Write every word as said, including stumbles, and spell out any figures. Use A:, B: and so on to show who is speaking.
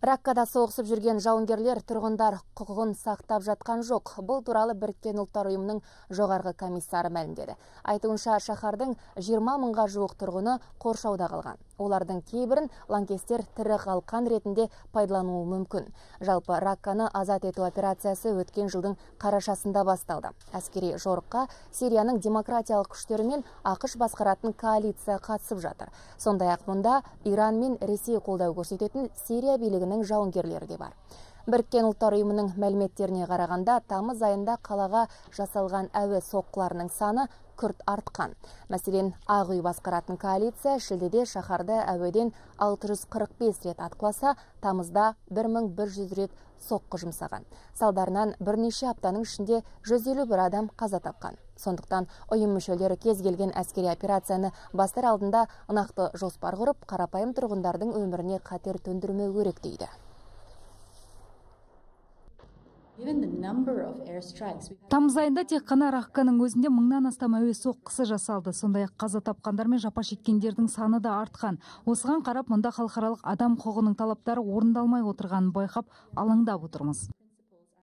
A: Раккада соғысып жүрген жауынгерлер тұрғындар құқығын сақтап жатқан жоқ. Бұл туралы Біріккен ұлттар ұйымының жоғарғы комиссары мәлімдеді. Айтуынша, шаһардың жиырма мыңға жуық тұрғыны қоршауда қалған. Олардың кейбірін лаңкестер тірі қалқан ретінде пайдалануы мүмкін. Жалпы Ракканы азат ету операциясы өткен жылдың қарашасында басталды. Әскери жорыққа Сирияның демократиялық күштері мен ақш басқаратын коалиция қатысып жатыр. Сондай-ақ мұнда Иран мен Ресей қолдау көрсететін Сирия билігінің жауынгерлері де бар. Біріккен ұлттар ұйымының мәліметтеріне қарағанда, тамыз айында қалаға жасалған әуе соққыларының саны күрт артқан. Мәселен, Ақ үй басқаратын коалиция шілдеде шаһарды әуеден алты жүз қырық бес рет атқыласа, тамызда бір мың бір жүз рет соққы жұмсаған. Салдарынан бірнеше аптаның ішінде жүз елу бір адам қаза тапқан. Сондықтан ұйым мүшелері кез келген әскери операцияны бастар алдында нақты жоспар құрып, қарапайым тұрғындардың өміріне қатер төндірмеу керек дейді.
B: Тамыз айында тек қана Ракканың өзінде мыңнан астам әуе соққысы жасалды. Сондай-ақ қаза тапқандар мен жапа шеккендердің саны да артқан. Осыған қарап, мұнда халықаралық адам құқығының талаптары орындалмай отырғанын байқап, алаңдап отырмыз.